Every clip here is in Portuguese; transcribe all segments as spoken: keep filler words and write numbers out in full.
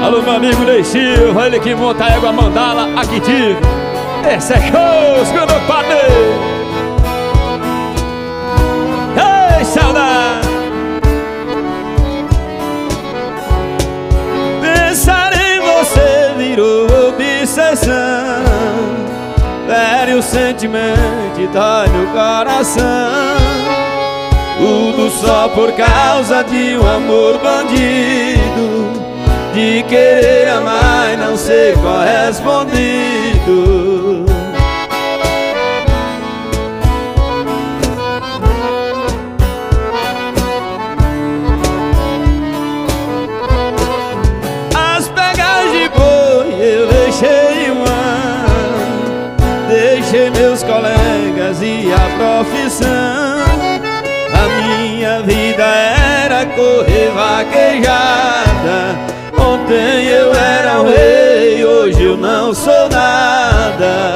Alô, meu amigo Ney Silva, ele que monta a égua mandala aqui tive. Esse é show, segundo padre. Ei, saudade. Pensar em você virou obsessão. Fere o sentimento e dói no coração. Tudo só por causa de um amor bandido, de querer amar e não ser correspondido. As pegas de boi eu deixei um ano, deixei meus colegas e a profissão. A minha vida era correr vaquejada. Ontem eu era o rei, hoje eu não sou nada.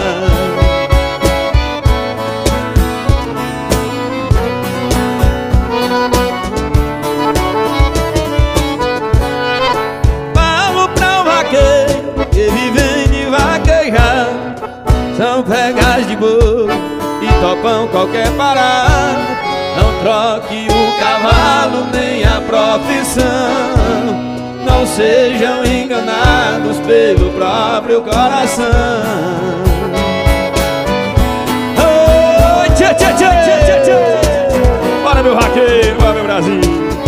Falo pra um vaqueiro que vivem de vaquejar. São pegas de boi e topam qualquer parada. Não troque o cavalo nem a profissão. Não sejam enganados pelo próprio coração. Oh, tchê, tchê, tchê, tchê, tchê. Bora, meu vaqueiro, bora, meu Brasil.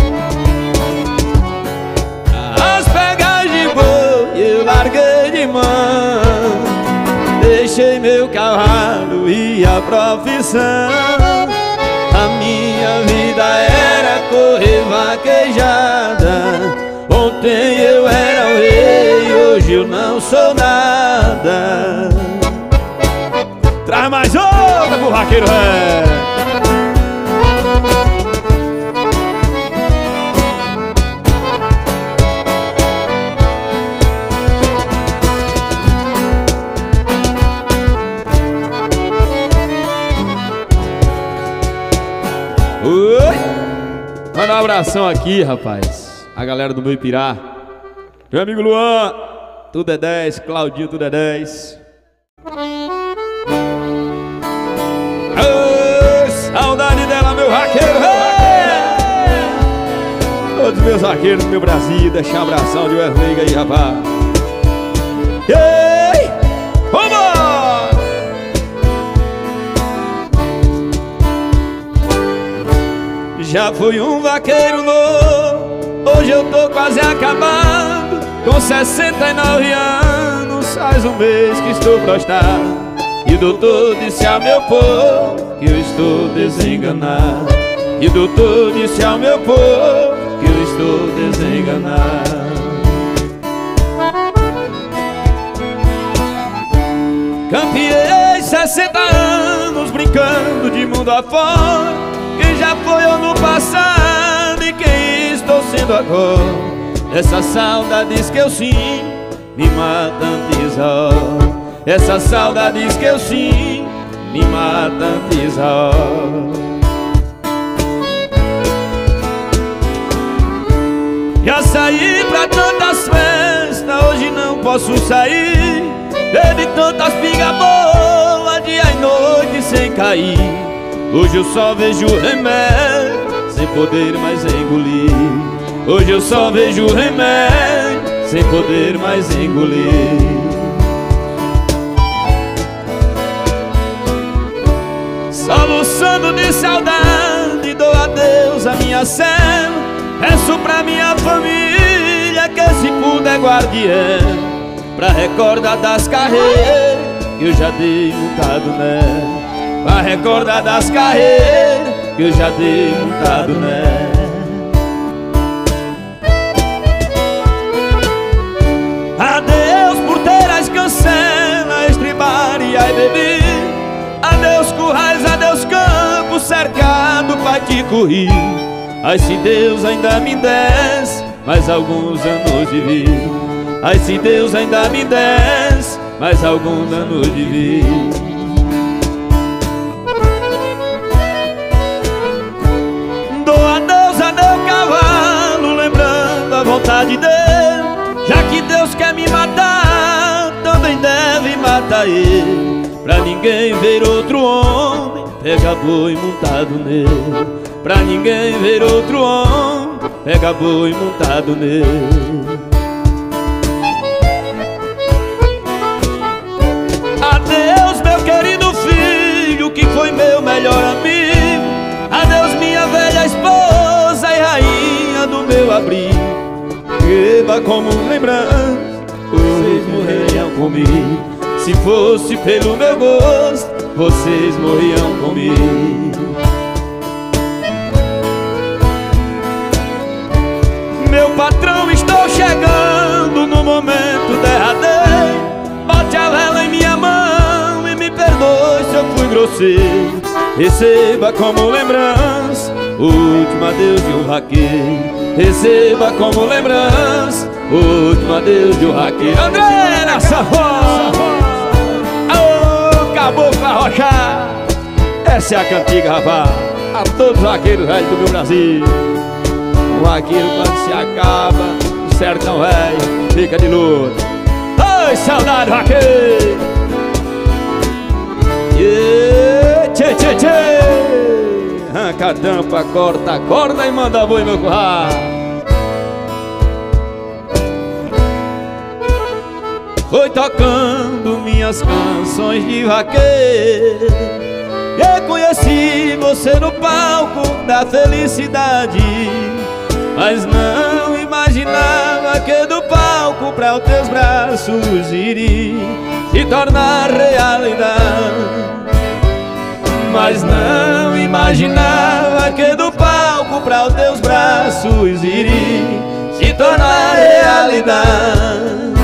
As pegas de boi eu larguei de mão. Deixei meu cavalo e a profissão. A minha vida era correr vaquejada. Ontem eu era o rei, hoje eu não sou nada. Traz mais outra pro vaqueiro, é. Oi! Manda um abração aqui, rapaz. A galera do meu Ipirá. Meu amigo Luan, tudo é dez. Claudinho, tudo é dez. Oh, saudade dela, meu vaqueiro. Hey! Todos os meus vaqueiros do meu Brasil. Deixa um abração de Wesley aí, rapaz. Ei! Vambora! Já fui um vaqueiro novo, hoje eu tô quase acabado. Com sessenta e nove anos, faz um mês que estou prostrado. E o doutor disse ao meu povo que eu estou desenganado. E o doutor disse ao meu povo que eu estou desenganado. Campeei sessenta anos brincando de mundo afora. Quem já foi eu no passado e quem estou sendo agora. Essas saudades que eu sinto me matam antes a hora. Essas saudades que eu sinto me matam antes a hora. Já saí pra tantas festas, hoje não posso sair. Bebi tantas pingas boas, dia e noite sem cair. Hoje eu só vejo remédio, sem poder mais engolir. Hoje eu só vejo remédio, sem poder mais engolir. Soluçando de saudade, dou adeus à minha cela. Peço pra minha família que se puder guardião, pra recordar das carreiras que eu já dei montado nela. Pra recordar das carreiras que eu já dei montado nela. Adeus porteiras, cancela, estribaria e bebi. Adeus currais, adeus campo cercado pra te correr. Ai, se Deus ainda me desse mais alguns anos de vida. Ai, se Deus ainda me desse mais alguns anos de vida. Dou adeus a meu cavalo, lembrando a vontade dele. Já que Deus quer me matar, também deve matar ele, pra ninguém ver outro homem pega boi montado nele. Pra ninguém ver outro homem pega boi montado nele. Adeus, meu querido filho, que foi meu melhor amigo. Adeus, minha velha esposa e rainha do meu abrigo. Beba como lembrança, vocês morreriam comigo. Se fosse pelo meu gosto, vocês morriam comigo. Meu patrão, estou chegando no momento derradeiro. Bote a vela em minha mão e me perdoe se eu fui grosseiro. Receba como lembrança o último adeus de um vaqueiro. Receba como lembrança o último adeus de um vaqueiro. André, nessa voz, Caboclo Arrochado. Essa é a cantiga, rapaz, a todos os vaqueiros velhos do meu Brasil. O vaqueiro, quando se acaba, o sertão velho fica de luto. Ai, saudade, vaqueiro. Yeah, tchê, tchê, tchê. Arranca a tampa, corta a corda e manda boi meu curral. Foi tocando minhas canções de vaqueiro que conheci você no palco da felicidade. Mas não imaginava que do palco para os teus braços iria se tornar realidade. Mas não imaginava que do palco para os teus braços iria se tornar realidade.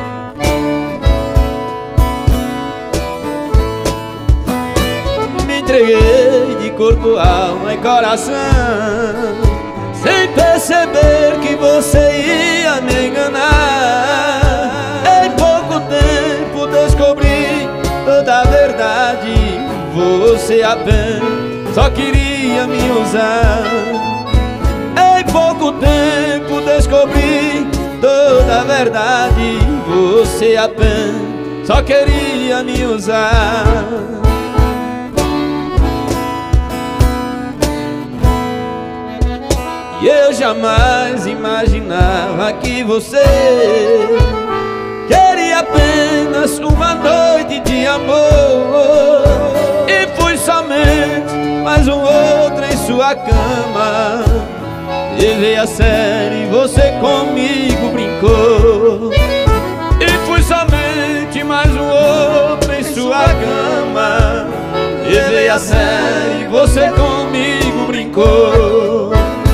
Me entreguei de corpo, alma e coração, sem perceber que você ia me enganar. Em pouco tempo descobri toda a verdade. Você apenas só queria me usar. Em pouco tempo descobri toda a verdade. Você apenas só queria me usar. E eu jamais imaginava que você queria apenas uma noite de amor. E fui somente mais um outro em sua cama. Levei a sério e você comigo brincou. E fui somente mais um outro em sua cama. Levei a sério e você comigo brincou.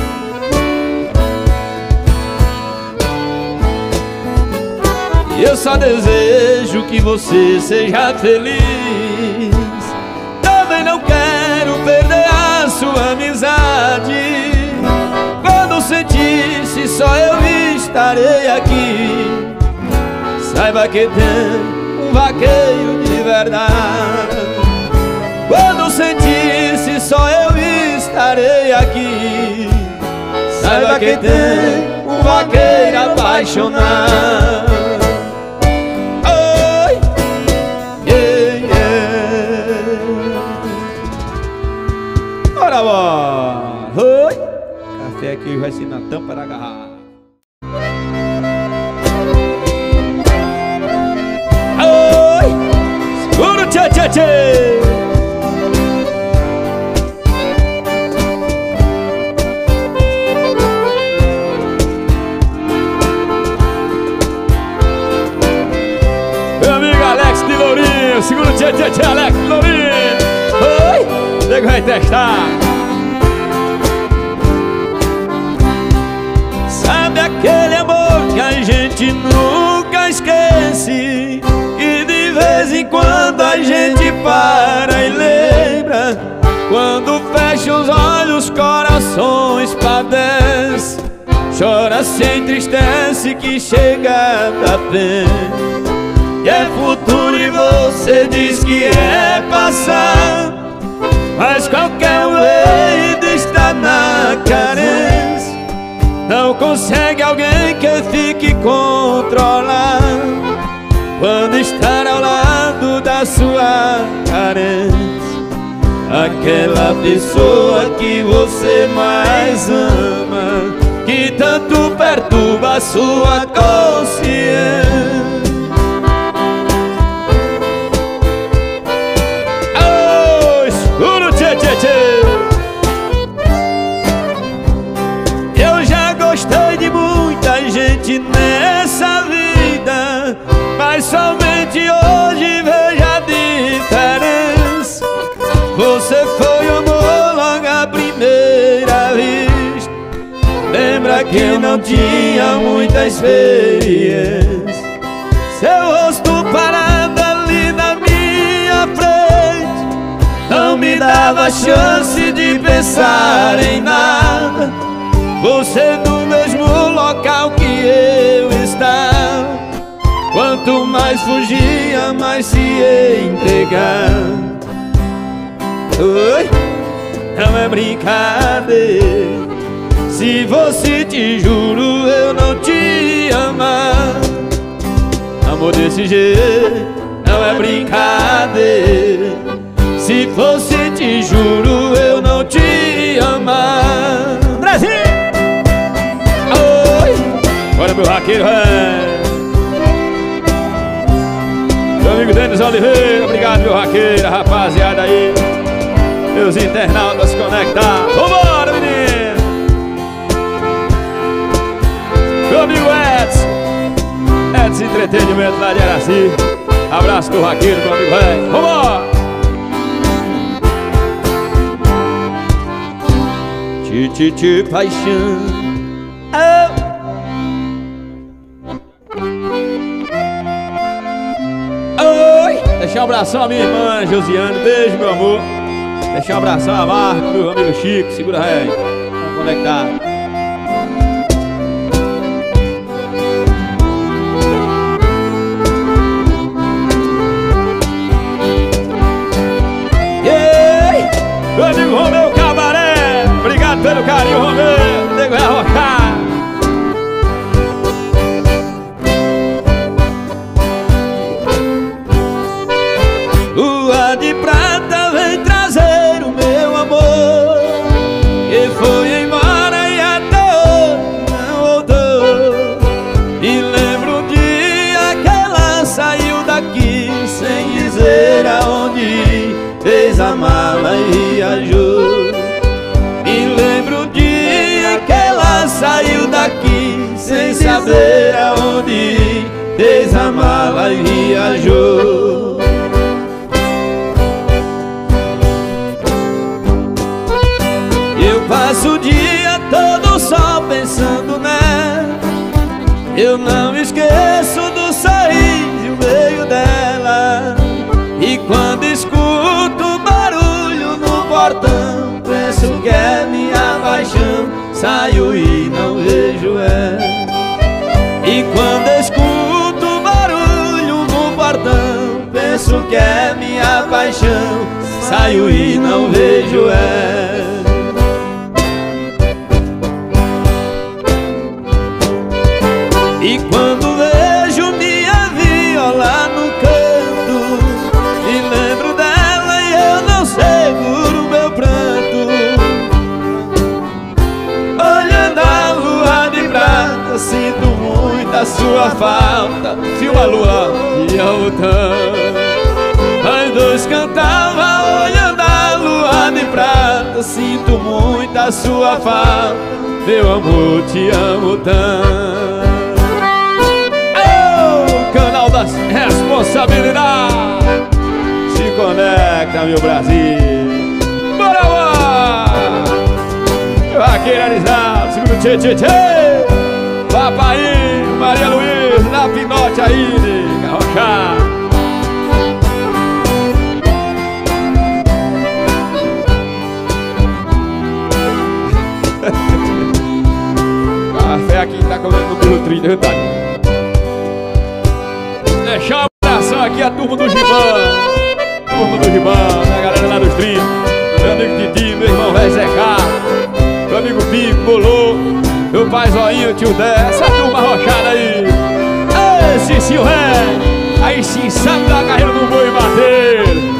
Eu só desejo que você seja feliz. Também não quero perder a sua amizade. Quando sentir-se só eu estarei aqui. Saiba que tem um vaqueiro de verdade. Quando sentir-se só eu estarei aqui. Saiba que tem um vaqueiro apaixonado. Bora, bora! Oi! Café aqui vai ser na tampa da garrafa. Oi! Segura o tchê, tchê, tchê! Meu amigo Alex de Lourinho, segura o tchê, tchê, tchê, Alex de Lourinho! Oi! Nego vai testar. Sabe aquele amor que a gente nunca esquece, e de vez em quando a gente para e lembra. Quando fecha os olhos, corações padecem, chora, se entristece, que chega da pena. E é futuro e você diz que é passado, mas qualquer um está na carência. Não consegue alguém que fique controlando quando estar ao lado da sua carência. Aquela pessoa que você mais ama, que tanto perturba a sua consciência. Oh, escuro, tchê, tchê, tchê. Eu já gostei de muita gente nessa vida, mas somente hoje vejo a diferença. Você foi amor logo à primeira vista. Lembra que eu não tinha muita experiência. Seu rosto parado ali na minha frente não me dava chance de pensar em nada. Você no mesmo local que eu estava, quanto mais fugia, mais se entregava. Oi, não é brincadeira. Se você, te juro, eu não te amar. Amor desse jeito não é brincadeira. Se fosse, te juro, eu não te amar. Brasil! Oi! Bora, meu raqueiro, é. Meu amigo Denis Oliveira, obrigado, meu raqueiro, rapaziada aí. Meus internautas conectados. Vambora, menino! Meu amigo Edson, Edson Entretenimento lá de Araci. Abraço do raqueiro, meu amigo velho. Vambora! Ti, ti, ti, paixão. Oh. Oi! Deixa um abração a minha irmã Josiane. Beijo, meu amor. Deixa um abração a Marco, meu amigo Chico. Segura aí. Vamos conectar. Yeah! Meu amigo Romeu Cabaré. Obrigado pelo carinho, Romeu. Nego é arrochar. Lua de prata vem trazer o meu amor, que foi embora e até hoje não voltou. E lembro um dia que ela saiu daqui sem dizer aonde, fez a mala e viajou. E lembro um dia que ela saiu daqui sem saber aonde, fez a mala e viajou. Eu passo o dia todo só pensando nela. Eu não esqueço do sorriso e o meio dela. E quando escuto barulho no portão, penso que é minha paixão. Saio e não vejo ela. E quando escuto barulho no portão, penso que é minha paixão. Saio e não vejo ela. E quando vejo minha viola no canto, e lembro dela e eu não seguro meu pranto. Olhando a lua de prata, sinto muito a sua falta. Filma a lua e a outra. Nós dois cantava olhando a lua de prata. Sinto muito a sua falta, meu amor, te amo tanto. Canal das responsabilidades se conecta, meu Brasil. Bora lá! Raqueiro Arizal, segundo tchê tchê tchê. Papai, Maria Luísa, na pinote aí, nega, rochar. Café aqui tá comendo no pelo trilho, viu, Tati? Deixar um abração aqui a turma do Gibão. Turma do Gibão, a galera lá dos trilhos. Meu amigo Titi, meu irmão velho Zé Carlos, meu amigo Pico, Bolô, Meu pai Zoinho, tio Dé, essa turma rochada aí. Esse Silré, aí sim sabe da carreira do boi bater.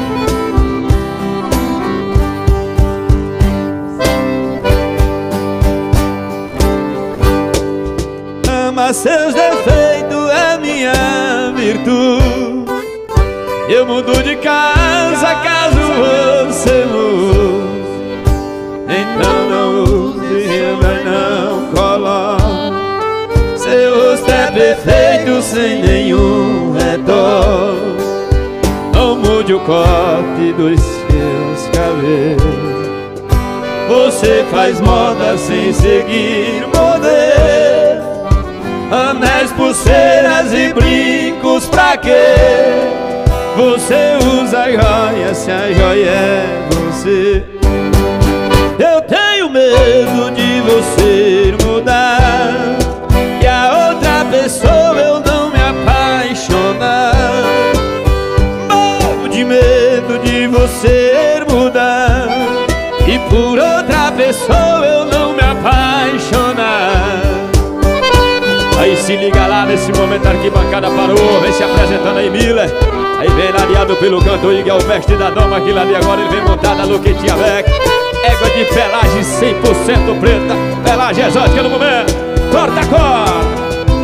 Ama seus defeitos é minha virtude. Eu mudo de casa caso você mude. Então não use renda, não coloque. Seu rosto é perfeito sem nenhum retorno. Não mude o corte dos seus cabelos. Você faz moda sem seguir modelo. Anéis, pulseiras e brincos pra quê? Você usa joia se a joia é você. Eu tenho medo de você mudar e a outra pessoa eu não me apaixonar. Morro de medo de você mudar e por outra pessoa eu não me apaixonar. Aí se liga lá nesse momento, a arquibancada parou. Vem se apresentando aí Miller. Aí vem ladeado pelo cantor Iguel, o mestre da dama. Que lá de agora ele vem montada no Luquetinha Beck. Égua de pelagem cem por cento preta. Pelagem exótica no momento. Corta a corda.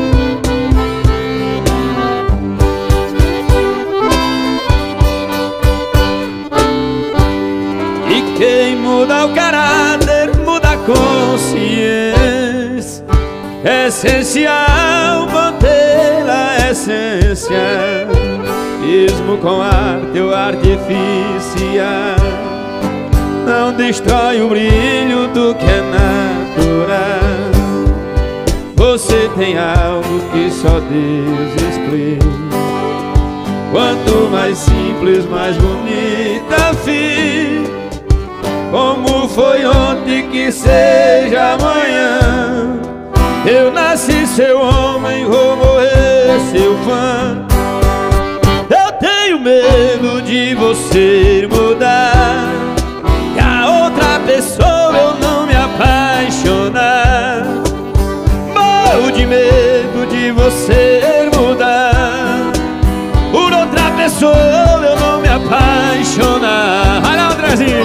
E quem muda o caráter, muda a consciência. Essencial manter a essência, mesmo com arte ou artificial. Não destrói o brilho do que é natural. Você tem algo que só Deus explica. Quanto mais simples, mais bonita fica. Como foi ontem que seja amanhã. Eu nasci seu homem, vou morrer seu fã. Eu tenho medo de você mudar e a outra pessoa eu não me apaixonar. Morro de medo de você mudar, por outra pessoa eu não me apaixonar. Vai lá, Andrezinho.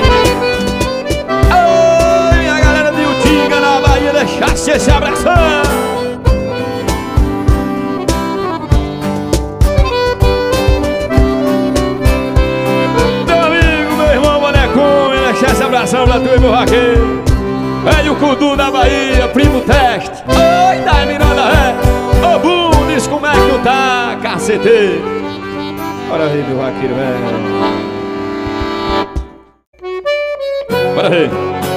Oi, a galera de Utinga na Bahia, deixasse esse abração. Meu amigo, meu irmão Bonecunha, deixar esse abração pra tu e meu vaqueiro. Velho Cudu da Bahia, primo Teste. Oi, da Miranda Ré. Ô Bundes, como é que tu tá, cacete? Bora aí, meu vaqueiro, velho. Bora aí.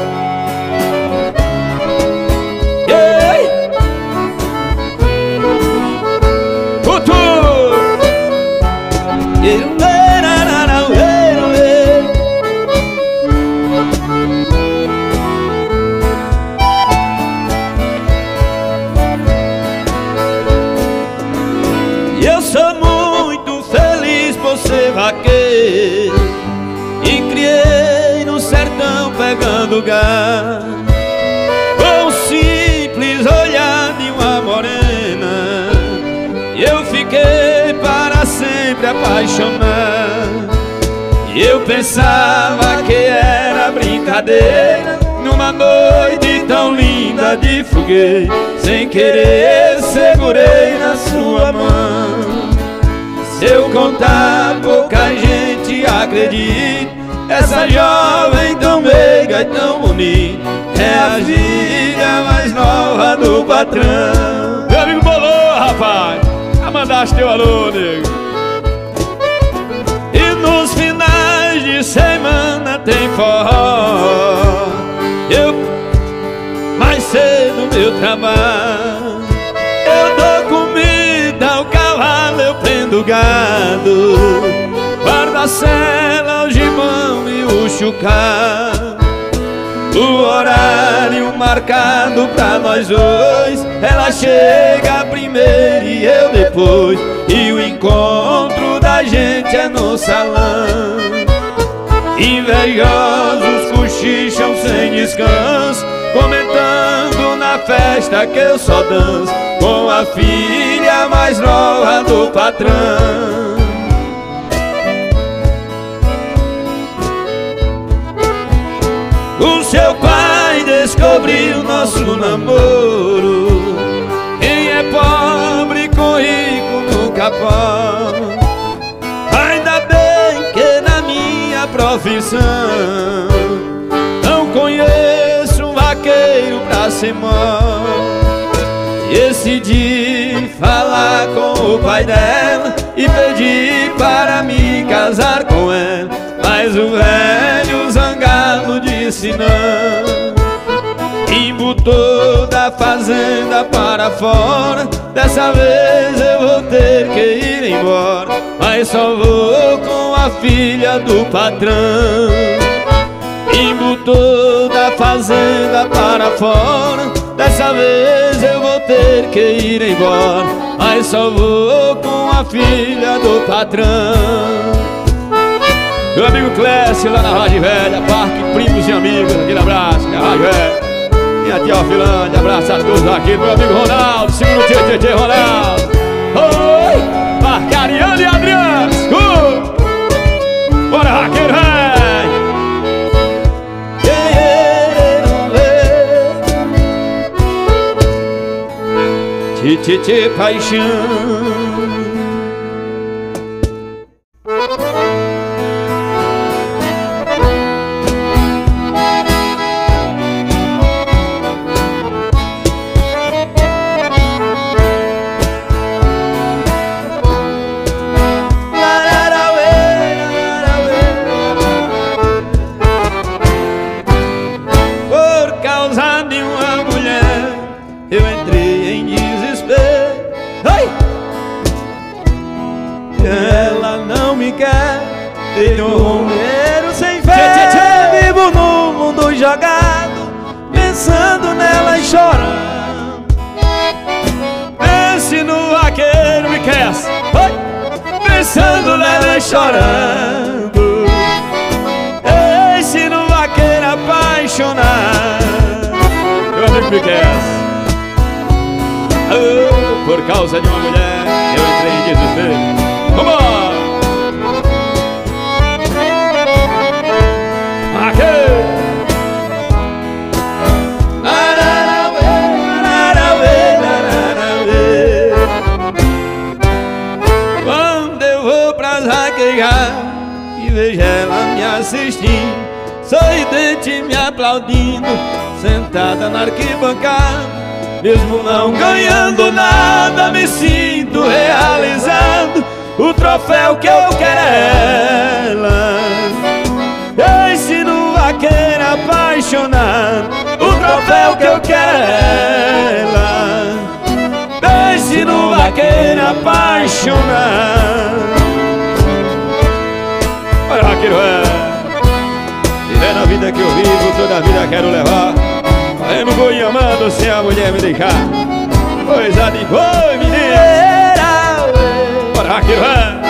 Eu sou muito feliz por ser vaqueiro e criei no sertão pegando gado. Com um simples olhar de uma morena, eu fiquei para sempre apaixonado. E eu pensava que era brincadeira, numa noite tão linda de fogueira. Sem querer segurei na sua mão. Se eu contar, pouca gente acredita. Essa jovem tão meiga e tão bonita é a filha mais nova do patrão. Meu amigo bolou, rapaz. Já mandaste teu alô, nego. E nos finais de semana tem forró. Eu, mais cedo meu trabalho, eu dou comida ao cavalo, eu prendo gado, guardo a sela, o gibão e o chucar. O horário marcado pra nós dois, ela chega primeiro e eu depois. E o encontro da gente é no salão. Invejosos cochicham sem descanso, comentando na numa festa que eu só danço com a filha mais nova do patrão. O seu pai descobriu nosso namoro. Quem é pobre com rico nunca pode. Ainda bem que na minha profissão não conheço um vaqueiro pra ser mó. Decidi falar com o pai dela e pedir para me casar com ela, mas o velho zangado disse não. Embutou da fazenda para fora, dessa vez eu vou ter que ir embora, mas só vou com a filha do patrão. Embutou da fazenda para fora, dessa vez eu vou ter que ir embora, mas só vou com a filha do patrão. Meu amigo Clécio lá na Rádio Velha, Parque Primos e Amigos, aquele abraço, minha Rádio Velha. Minha tia Alfilândia, abraço a todos aqui. Meu amigo Ronaldo, segundo tchê tchê tchê Ronaldo. Oi, Parque Ariane e Adriano, escuta. Bora, Raqueiro, velho. Tchê tchê tchê paixão. Tenho um dinheiro sem fé, vivo no mundo jogado, pensando nela e chorando. Pense no vaqueiro me quer, pensando nela e chorando. Pense no vaqueiro apaixonado. Meu amigo me quer. Oh, por causa de uma mulher eu entrei em desespero. Vamos! Quando eu vou pras vaqueiras e vejo ela me assistindo, sorridente me aplaudindo, sentada na arquibancada, mesmo não ganhando nada, me sinto realizado. O troféu que eu quero é ela. Esse no vaqueiro apaixonado, o troféu que eu quero é ela. Esse no vaqueiro apaixonado. Olha, vaqueiro, é viver na vida que eu vivo, toda a vida quero levar. Eu não vou ir amando sem a mulher me deixar. Coisa de boi, menina. Olha, vaqueiro, é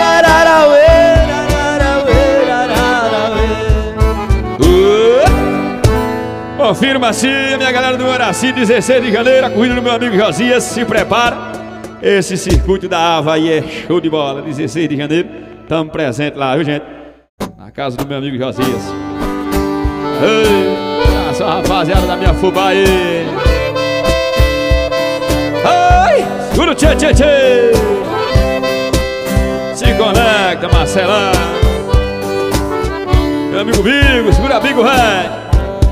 confirma assim, minha galera do Araci, dezesseis de janeiro, a corrida do meu amigo Josias, se prepara. Esse circuito da Ava aí é show de bola, dezesseis de janeiro, estamos presentes lá, viu gente? Na casa do meu amigo Josias. Ei, essa rapaziada da minha fubá aí. Ai, segura o tchê tchê tchê. Se conecta, Marcelão. Meu amigo Bigo, segura Bigo, velho.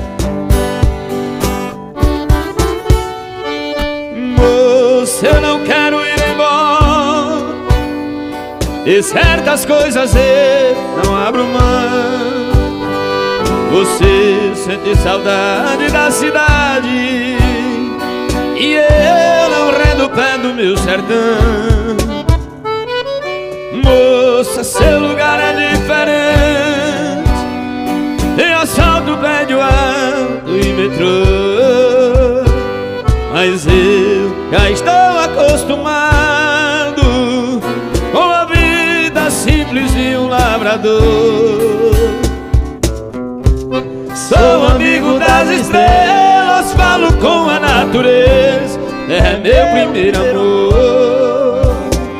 Moça, eu não quero ir embora, e certas coisas eu não abro mão. Você sente saudade da cidade e eu não rendo o pé do meu sertão. Moça, seu lugar é diferente, tem assalto, prédio alto e metrô, mas eu já estou acostumado com a vida simples de um lavrador. Sou amigo das estrelas, falo com a natureza. natureza, é meu primeiro amor.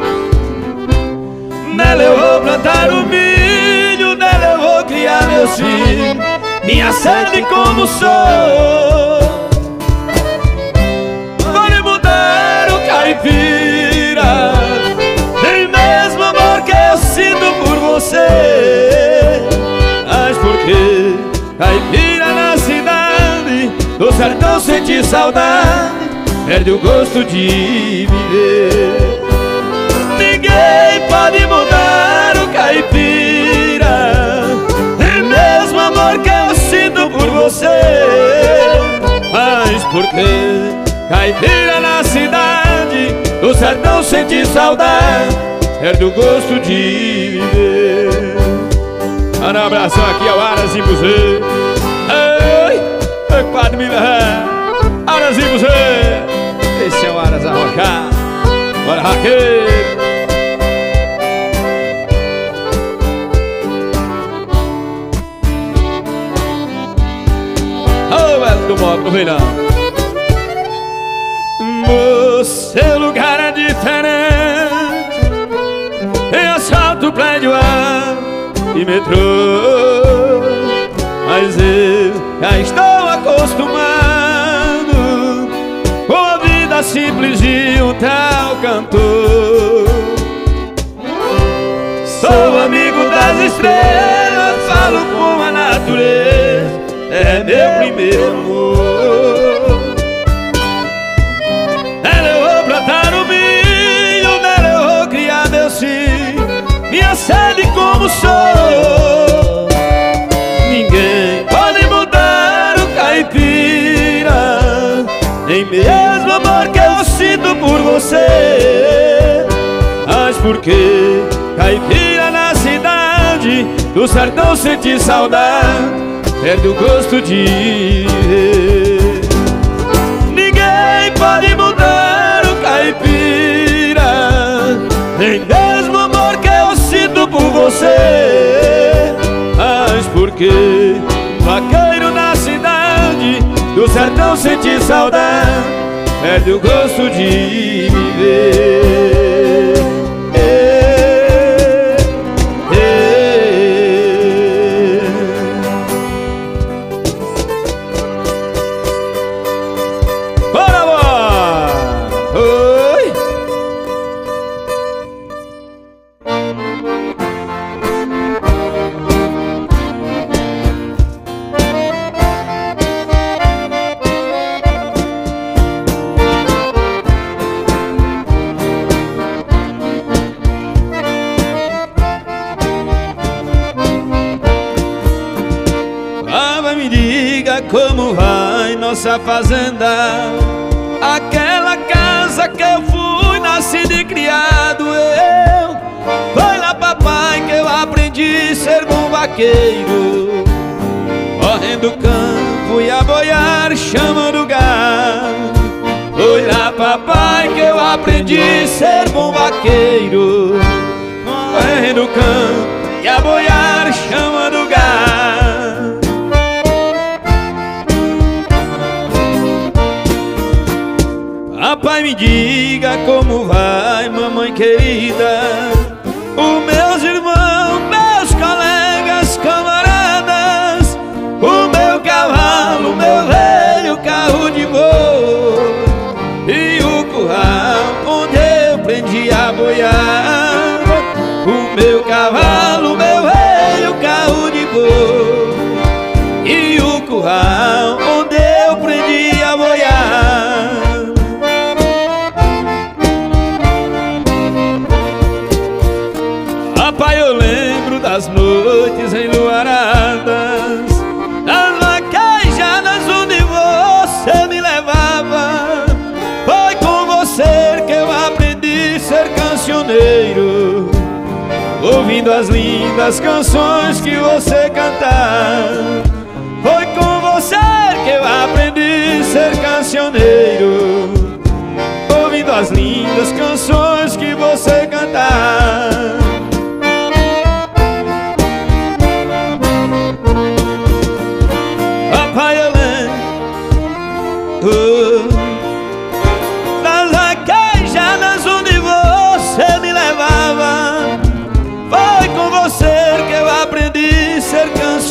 Nela eu vou plantar o milho, nela eu vou criar meus filhos, minha sede como sou. Vai mudar o caipira, nem mesmo amor que eu sinto por você. Mas por que caipira na cidade, do sertão sentir saudade, perde o gosto de viver. Ninguém pode mudar o caipira, nem mesmo amor que eu sinto por você. Mas por que caipira na cidade, do sertão sentir saudade, perde o gosto de viver. Um abração aqui ao Aras e Buzê. Ei, ei, Padre Miller, Aras e Buzê. Esse é o Aras Arrocá. Bora, Raquel. Ô, velho do modo, não vem não. Seu lugar é diferente, em asfalto, prédio, ar e metrô. Mas eu já estou acostumado com a vida simples de um tal cantor. Sou amigo das estrelas, falo com a natureza, é meu primeiro amor. Nela eu vou plantar o milho, nela eu vou criar meus filhos, minha sede como sou. Ninguém pode mudar o caipira, nem mesmo amor que eu sinto por você. Mas por que caipira na cidade, do sertão sentir saudade, perde o gosto de viver. Ninguém pode mudar o caipira, nem mesmo amor que eu sinto por você. Mas por que vaqueiro na cidade, do sertão sentir saudade, perde o gosto de viver. É, é. Bora, bora! Oi! Me diga como vai nossa fazenda, aquela casa que eu fui nascido e criado eu. Foi lá, papai, que eu aprendi a ser bom vaqueiro, correndo o campo e a boiar, chamando gado. Foi lá, papai, que eu aprendi a ser bom vaqueiro, correndo o campo e a boiar, chamando gado. Papai, me diga como vai, mamãe querida, os meus irmãos, meus colegas, camaradas, o meu cavalo, meu velho carro de boi e o curral onde eu prendi a boiada. O meu cavalo, meu velho carro de boi e o curral onde eu prendi a boiada. Pai, eu lembro das noites enluaradas, das vaquejadas onde você me levava. Foi com você que eu aprendi a ser cancioneiro, ouvindo as lindas canções que você cantava. Foi com você que eu aprendi a ser cancioneiro, ouvindo as lindas canções que você cantava. Papai, eu lembro, oh,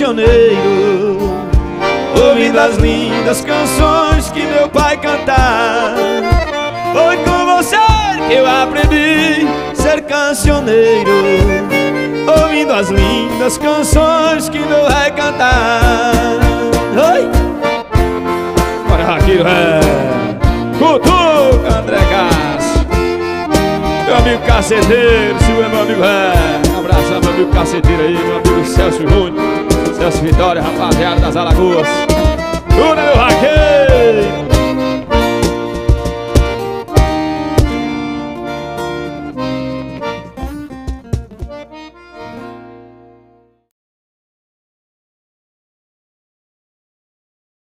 cancioneiro, ouvindo as lindas canções que meu pai cantava. Foi com você que eu aprendi ser cancioneiro, ouvindo as lindas canções que meu pai cantava. Oi! Bora aqui, velho! Cutuca, André Cássio, meu amigo caceteiro, se é meu amigo, velho. Um abraço, meu amigo caceteiro aí, meu amigo Celso Júnior, Celso Vitória, rapaziada das Alagoas.